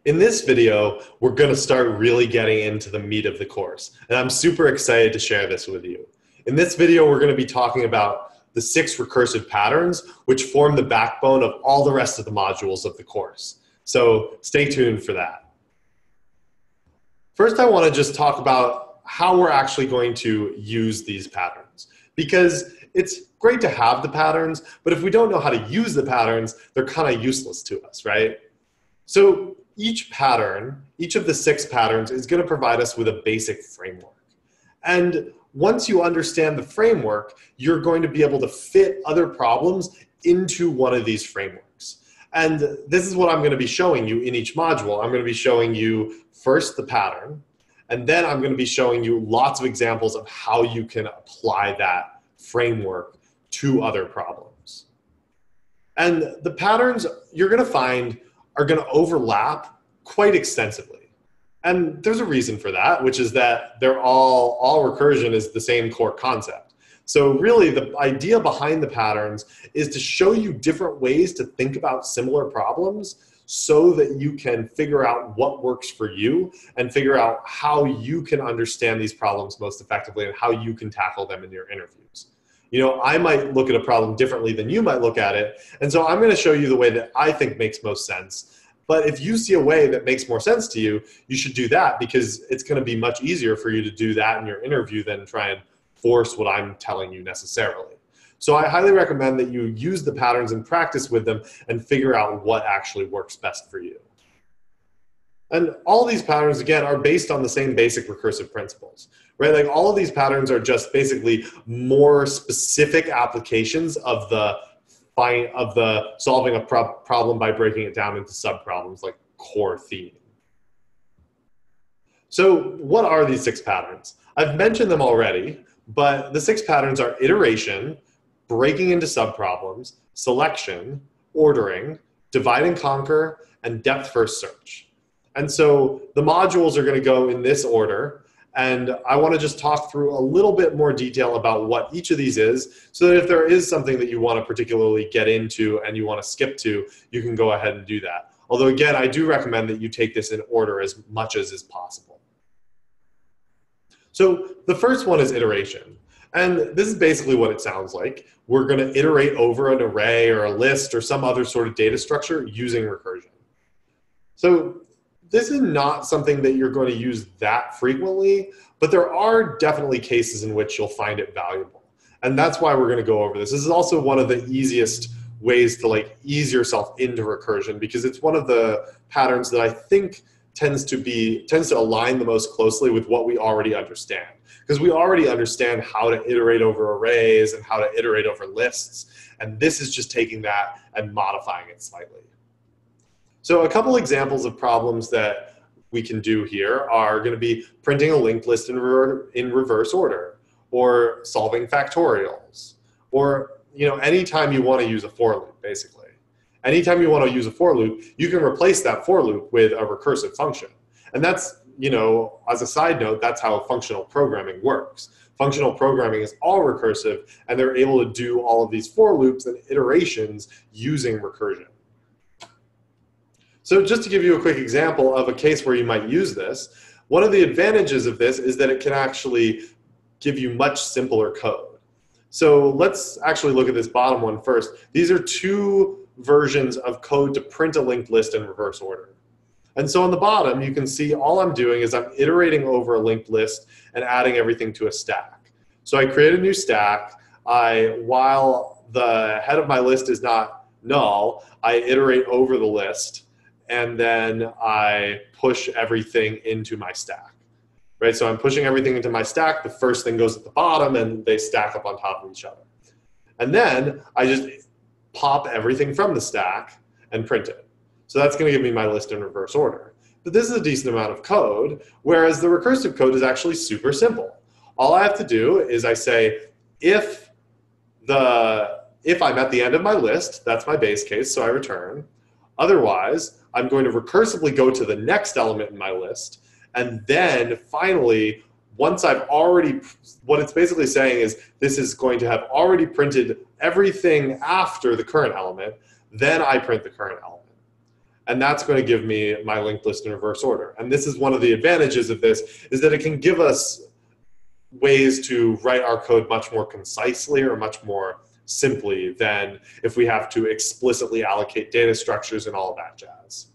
In this video, we're going to start really getting into the meat of the course, and I'm super excited to share this with you. In this video, we're going to be talking about the 6 recursive patterns, which form the backbone of all the rest of the modules of the course. So stay tuned for that. First, I want to just talk about how we're actually going to use these patterns, because it's great to have the patterns, but if we don't know how to use the patterns, they're kind of useless to us, right? So each pattern, each of the 6 patterns is going to provide us with a basic framework. And once you understand the framework, you're going to be able to fit other problems into one of these frameworks. And this is what I'm going to be showing you in each module. I'm going to be showing you first the pattern, and then I'm going to be showing you lots of examples of how you can apply that framework to other problems. And the patterns you're going to find are going to overlap quite extensively. And there's a reason for that, which is that they're all recursion is the same core concept. So really the idea behind the patterns is to show you different ways to think about similar problems so that you can figure out what works for you and figure out how you can understand these problems most effectively and how you can tackle them in your interviews. You know, I might look at a problem differently than you might look at it. And so I'm going to show you the way that I think makes most sense. But if you see a way that makes more sense to you, you should do that, because it's going to be much easier for you to do that in your interview than try and force what I'm telling you necessarily. So I highly recommend that you use the patterns and practice with them and figure out what actually works best for you. And all of these patterns, again, are based on the same basic recursive principles, right? Like all of these patterns are just basically more specific applications of the solving a problem by breaking it down into subproblems, like core theme. So what are these 6 patterns? I've mentioned them already, but the 6 patterns are iteration, breaking into subproblems, selection, ordering, divide and conquer, and depth-first search. And so the modules are going to go in this order, and I want to just talk through a little bit more detail about what each of these is, so that if there is something that you want to particularly get into and you want to skip to, you can go ahead and do that. Although again, I do recommend that you take this in order as much as is possible. So the first one is iteration. And this is basically what it sounds like. We're going to iterate over an array or a list or some other sort of data structure using recursion. So this is not something that you're going to use that frequently, but there are definitely cases in which you'll find it valuable. And that's why we're going to go over this. This is also one of the easiest ways to ease yourself into recursion, because it's one of the patterns that I think tends to align the most closely with what we already understand. Because we already understand how to iterate over arrays and how to iterate over lists. And this is just taking that and modifying it slightly. So a couple examples of problems that we can do here are going to be printing a linked list in reverse order, or solving factorials, or anytime you want to use a for loop, basically. Anytime you want to use a for loop, you can replace that for loop with a recursive function. And that's, as a side note, that's how functional programming works. Functional programming is all recursive, and they're able to do all of these for loops and iterations using recursion. So just to give you a quick example of a case where you might use this, one of the advantages of this is that it can actually give you much simpler code. So let's actually look at this bottom one first. These are 2 versions of code to print a linked list in reverse order. And so on the bottom, you can see all I'm doing is I'm iterating over a linked list and adding everything to a stack. So I create a new stack. While the head of my list is not null, I iterate over the list, and then I push everything into my stack, right? So I'm pushing everything into my stack. The first thing goes at the bottom, and they stack up on top of each other. And then I just pop everything from the stack and print it. So that's going to give me my list in reverse order. But this is a decent amount of code, whereas the recursive code is actually super simple. All I have to do is I say, if I'm at the end of my list, that's my base case, so I return. Otherwise, I'm going to recursively go to the next element in my list, and then finally, once I've already, what it's basically saying is this is going to have already printed everything after the current element, then I print the current element. And that's going to give me my linked list in reverse order. And this is one of the advantages of this, is that it can give us ways to write our code much more concisely or much more simply than if we have to explicitly allocate data structures and all of that jazz.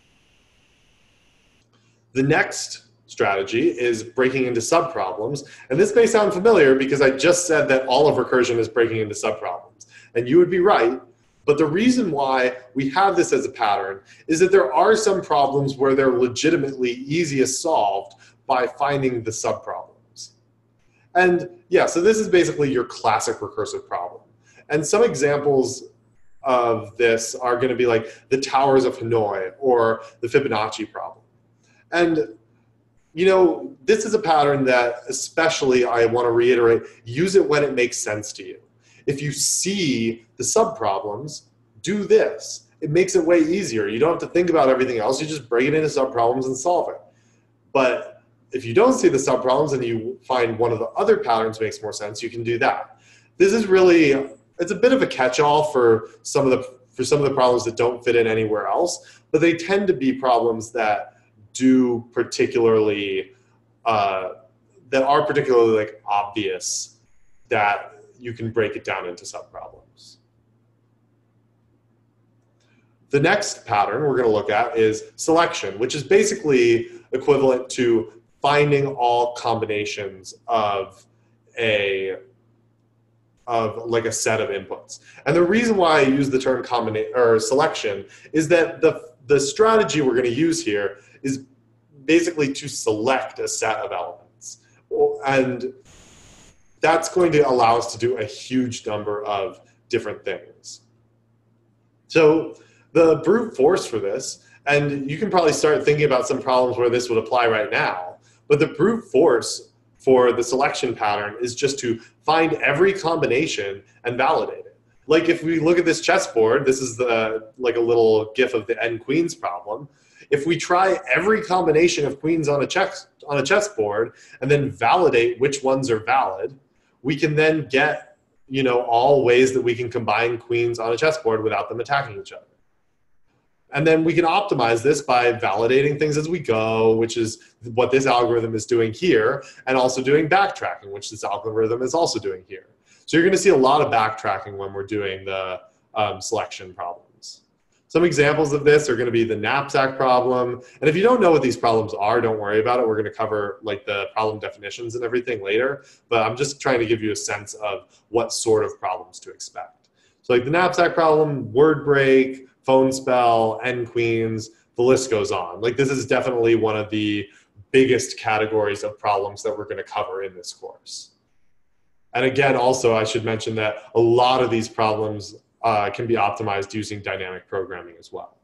The next strategy is breaking into subproblems. And this may sound familiar because I just said that all of recursion is breaking into subproblems. And you would be right. But the reason why we have this as a pattern is that there are some problems where they're legitimately easiest solved by finding the subproblems. And yeah, so this is basically your classic recursive problem. And some examples of this are going to be like the towers of Hanoi or the Fibonacci problem. And you know, this is a pattern that especially I want to reiterate, use it when it makes sense to you. If you see the subproblems, do this. It makes it way easier. You don't have to think about everything else. You just break it into subproblems and solve it. But if you don't see the subproblems and you find one of the other patterns makes more sense, you can do that. This is really, it's a bit of a catch-all for some of the problems that don't fit in anywhere else, but they tend to be problems that do particularly, that are particularly like obvious that you can break it down into subproblems. The next pattern we're going to look at is selection, which is basically equivalent to finding all combinations of like a set of inputs. And the reason why I use the term selection is that the strategy we're going to use here is basically to select a set of elements. And that's going to allow us to do a huge number of different things. So the brute force for this, and you can probably start thinking about some problems where this would apply right now, but the brute force for the selection pattern is just to find every combination and validate it. Like if we look at this chessboard, this is like a little GIF of the n queens problem. If we try every combination of queens on a chessboard and then validate which ones are valid, we can then get, you know, all ways that we can combine queens on a chessboard without them attacking each other. And then we can optimize this by validating things as we go, which is what this algorithm is doing here, and also doing backtracking, which this algorithm is also doing here. So you're going to see a lot of backtracking when we're doing the selection problems. Some examples of this are going to be the knapsack problem. And if you don't know what these problems are, don't worry about it. We're going to cover like the problem definitions and everything later. But I'm just trying to give you a sense of what sort of problems to expect. So like the knapsack problem, word break, phone spell, n queens, the list goes on. Like this is definitely one of the biggest categories of problems that we're going to cover in this course. And again, also I should mention that a lot of these problems can be optimized using dynamic programming as well.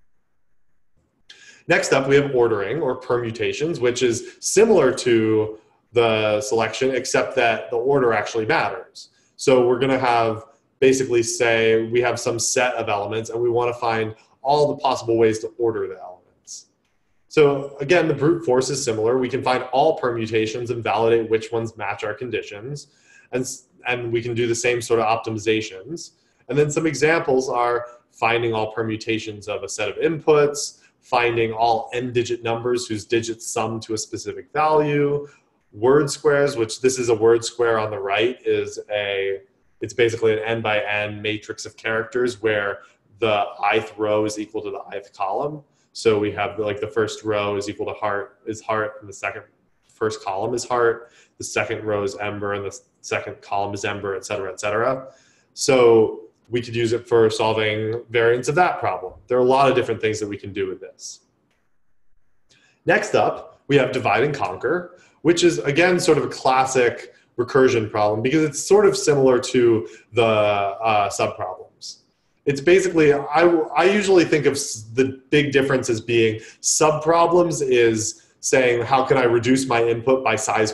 Next up, we have ordering or permutations, which is similar to the selection, except that the order actually matters. So we're going to have basically say we have some set of elements and we want to find all the possible ways to order the elements. So again, the brute force is similar. We can find all permutations and validate which ones match our conditions. And we can do the same sort of optimizations. And then some examples are finding all permutations of a set of inputs, finding all n-digit numbers whose digits sum to a specific value, word squares, which this is a word square on the right, it's basically an n by n matrix of characters where the ith row is equal to the ith column. So we have like the first row is equal to heart, and the first column is heart, the second row is ember, and the second column is ember, et cetera, et cetera. So we could use it for solving variants of that problem. There are a lot of different things that we can do with this. Next up, we have divide and conquer, which is, again, sort of a classic recursion problem because it's sort of similar to the subproblems. It's basically, I usually think of the big difference as being subproblems is saying, how can I reduce my input by size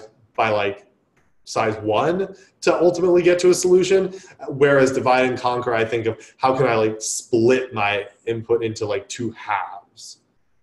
1 to ultimately get to a solution, whereas divide and conquer, I think of how can I like split my input into like 2 halves.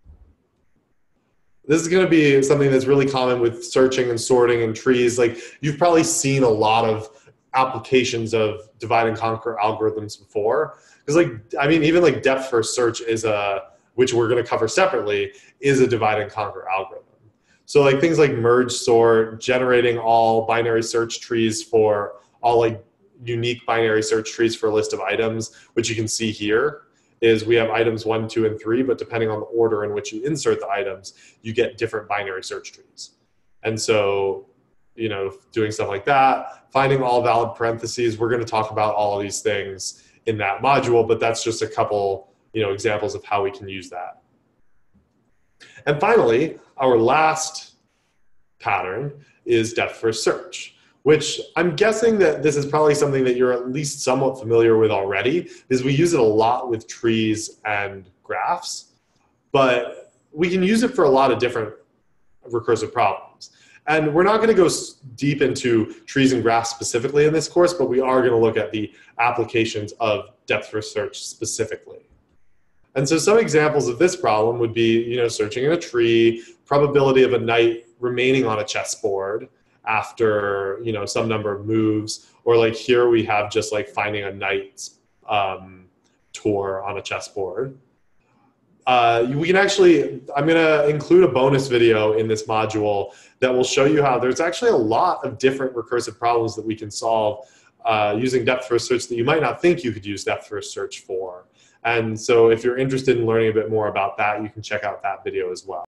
This is going to be something that's really common with searching and sorting and trees. Like you've probably seen a lot of applications of divide and conquer algorithms before. Because like, I mean, even like depth first search is a which we're going to cover separately, is a divide and conquer algorithm. So like things like merge sort, generating all binary search trees for all like unique binary search trees for a list of items, which you can see here is we have items 1, 2, and 3, but depending on the order in which you insert the items, you get different binary search trees. And so, you know, doing stuff like that, finding all valid parentheses, we're going to talk about all of these things in that module, but that's just a couple, you know, examples of how we can use that. And finally, our last pattern is depth first search, which I'm guessing that this is probably something that you're at least somewhat familiar with already, because we use it a lot with trees and graphs, but we can use it for a lot of different recursive problems. And we're not going to go deep into trees and graphs specifically in this course, but we are going to look at the applications of depth first search specifically. And so some examples of this problem would be, you know, searching in a tree, probability of a knight remaining on a chessboard after, you know, some number of moves, or like here we have just like finding a knight's tour on a chessboard. We can actually, I'm going to include a bonus video in this module that will show you how there's actually a lot of different recursive problems that we can solve using depth first search that you might not think you could use depth first search for. And so if you're interested in learning a bit more about that, you can check out that video as well.